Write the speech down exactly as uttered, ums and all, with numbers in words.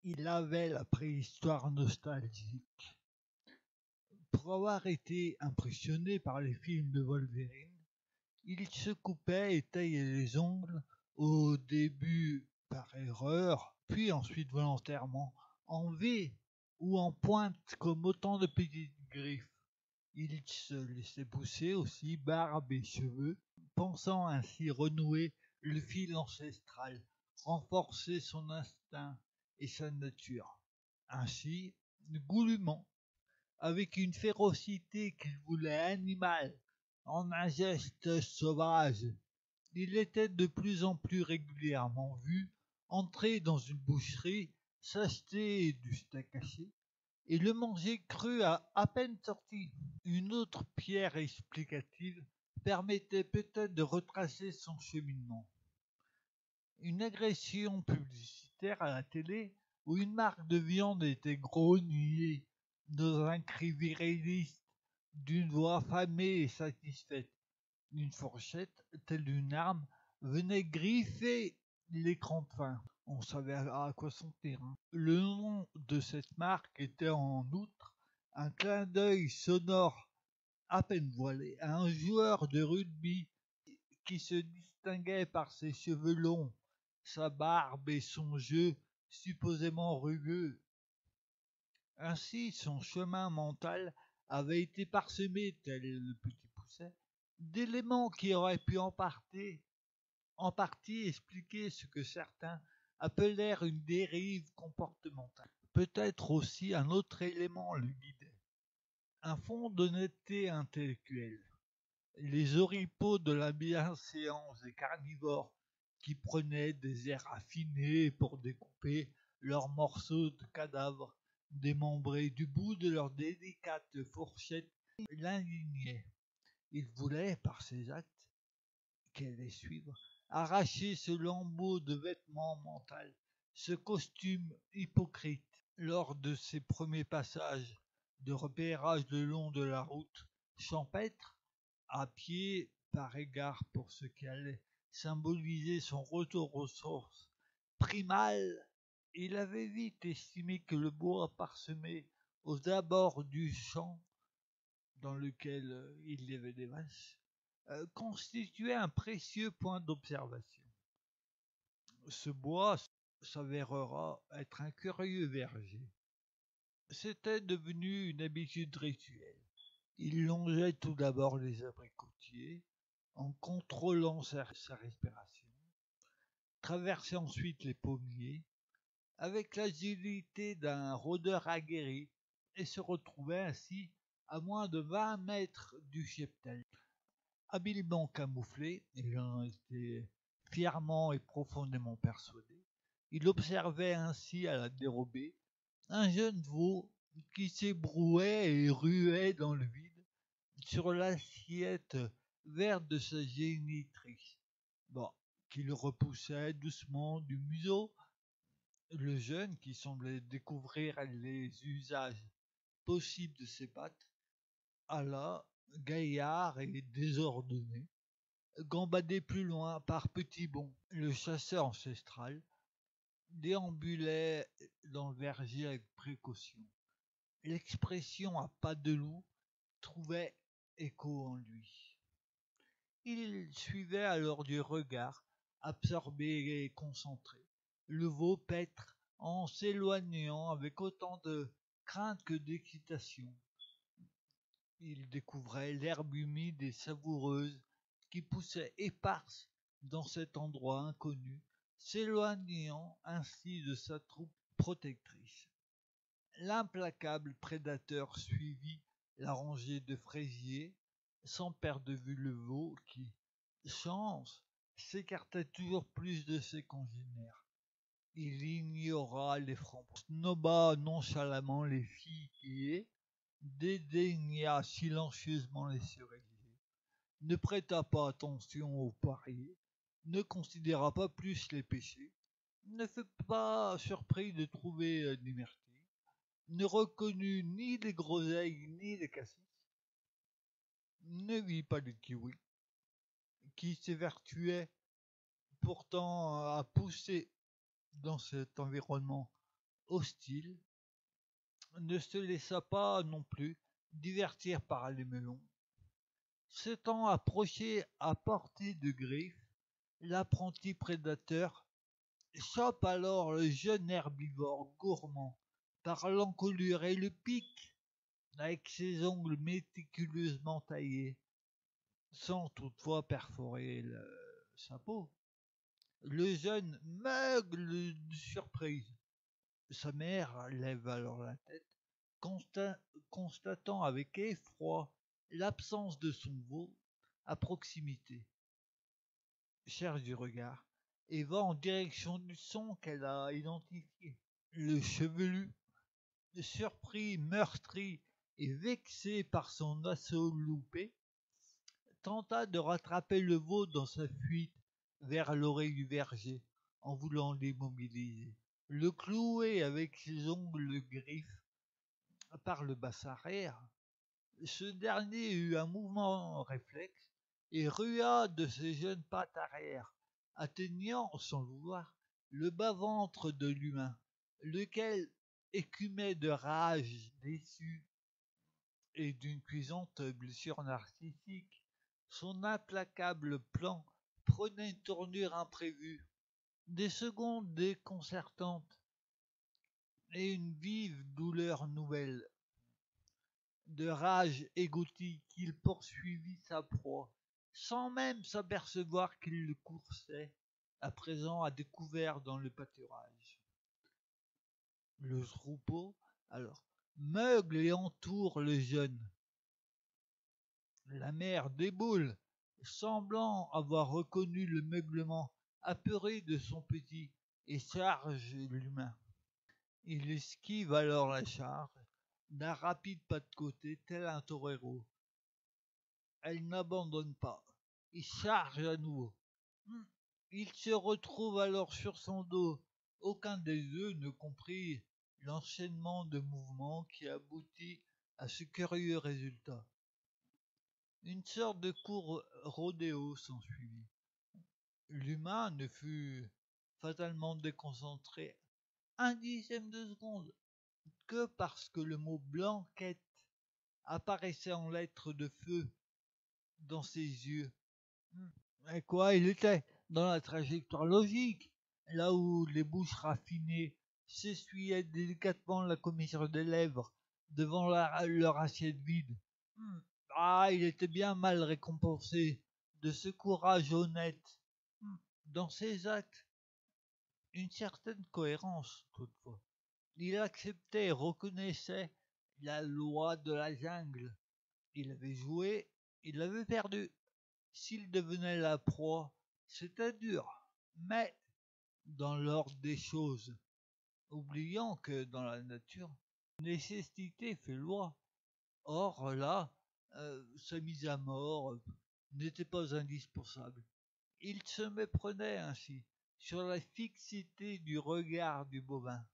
Il avait la préhistoire nostalgique. Pour avoir été impressionné par les films de Wolverine, il se coupait et taillait les ongles, au début par erreur, puis ensuite volontairement, en V ou en pointe comme autant de petites griffes. Il se laissait pousser aussi barbe et cheveux, pensant ainsi renouer le fil ancestral, renforcer son instinct et sa nature. Ainsi, goulûment, avec une férocité qu'il voulait animale, en un geste sauvage, il était de plus en plus régulièrement vu entrer dans une boucherie, s'acheter du steak haché et le manger cru à à peine sorti. Une autre pierre explicative permettait peut-être de retracer son cheminement. Une agression publicitaire à la télé où une marque de viande était grognée dans un cri viriliste d'une voix affamée et satisfaite. Une fourchette, telle une arme, venait griffer l'écran de fin. On savait à quoi s'en tenir. Hein. Le nom de cette marque était en outre un clin d'œil sonore à peine voilé à un joueur de rugby qui se distinguait par ses cheveux longs, sa barbe et son jeu supposément rugueux. Ainsi, son chemin mental avait été parsemé, tel le petit pousset, d'éléments qui auraient pu en partie, en partie expliquer ce que certains appelèrent une dérive comportementale. Peut-être aussi un autre élément le guidait, un fond d'honnêteté intellectuelle. Les oripeaux de la bienséance des carnivores qui prenaient des airs affinés pour découper leurs morceaux de cadavres démembrés du bout de leurs délicates fourchettes l'indignaient. Il voulait, par ses actes, qu'elle les suivre, arracher ce lambeau de vêtements mental, ce costume hypocrite. Lors de ses premiers passages de repérage le long de la route champêtre, à pied, par égard pour ce qui allait symboliser son retour aux sources primales, il avait vite estimé que le bois parsemé aux abords du champ dans lequel euh, il y avait des vaches euh, constituait un précieux point d'observation. Ce bois s'avérera être un curieux verger. C'était devenu une habitude rituelle. Il longeait tout d'abord les abricotiers, en contrôlant sa, sa respiration, traversait ensuite les pommiers, avec l'agilité d'un rôdeur aguerri, et se retrouvait ainsi à moins de vingt mètres du cheptel. Habilement camouflé, il en était fièrement et profondément persuadé, il observait ainsi à la dérobée un jeune veau qui s'ébrouait et ruait dans le vide sur l'assiette verte de sa génitrice. Bon, qui le repoussait doucement du museau. Le jeune, qui semblait découvrir les usages possibles de ses pattes, alla, gaillard et désordonné, gambader plus loin par petits bonds. Le chasseur ancestral déambulait dans le verger avec précaution. L'expression à pas de loup trouvait écho en lui. Il suivait alors du regard, absorbé et concentré, le veau paître en s'éloignant avec autant de crainte que d'excitation. Il découvrait l'herbe humide et savoureuse qui poussait éparse dans cet endroit inconnu, s'éloignant ainsi de sa troupe protectrice. L'implacable prédateur suivit la rangée de fraisiers, sans perdre de vue le veau qui, chance, s'écartait toujours plus de ses congénères. Il ignora les francs, snoba nonchalamment les filles qui dédaigna silencieusement les cerisiers, ne prêta pas attention aux poiriers, ne considéra pas plus les péchés, ne fut pas surpris de trouver euh, des myrtilles, ne reconnut ni les groseilles ni les cassis, ne vit pas de kiwis, qui s'évertuait pourtant à pousser dans cet environnement hostile, ne se laissa pas non plus divertir par les melons. S'étant approché à portée de griffe, l'apprenti prédateur chope alors le jeune herbivore gourmand par l'encolure et le pique avec ses ongles méticuleusement taillés, sans toutefois perforer le- sa peau. Le jeune meugle de surprise. Sa mère lève alors la tête, consta- constatant avec effroi l'absence de son veau à proximité. Cherche du regard et va en direction du son qu'elle a identifié. Le chevelu, surpris, meurtri et vexé par son assaut loupé, tenta de rattraper le veau dans sa fuite vers l'oreille du berger en voulant l'immobiliser. Le clouer avec ses ongles griffes par le bassin arrière, ce dernier eut un mouvement réflexe et rua de ses jeunes pattes arrière, atteignant, sans le vouloir, le bas-ventre de l'humain, lequel écumait de rage déçue et d'une cuisante blessure narcissique. Son implacable plan prenait une tournure imprévue. Des secondes déconcertantes et une vive douleur nouvelle. De rage égotique, il poursuivit sa proie, sans même s'apercevoir qu'il le coursait, à présent à découvert dans le pâturage. Le troupeau, alors, meugle et entoure le jeune. La mère déboule, semblant avoir reconnu le meuglement apeuré de son petit, et charge l'humain. Il esquive alors la charge, d'un rapide pas de côté, tel un torero. Elle n'abandonne pas. Il charge à nouveau. Hmm. Il se retrouve alors sur son dos. Aucun des deux ne comprit l'enchaînement de mouvements qui aboutit à ce curieux résultat. Une sorte de court rodéo s'ensuivit. L'humain ne fut fatalement déconcentré un dixième de seconde que parce que le mot blanquette apparaissait en lettres de feu dans ses yeux. Et quoi, il était dans la trajectoire logique, là où les bouches raffinées s'essuyaient délicatement la commissure des lèvres devant la- leur assiette vide. Hmm. Ah, il était bien mal récompensé de ce courage honnête. Hmm. Dans ses actes, une certaine cohérence, toutefois. Il acceptait et reconnaissait la loi de la jungle. Il avait joué, il avait perdu. S'il devenait la proie, c'était dur, mais dans l'ordre des choses, oubliant que dans la nature, nécessité fait loi. Or là, euh, sa mise à mort n'était pas indispensable. Il se méprenait ainsi sur la fixité du regard du bovin.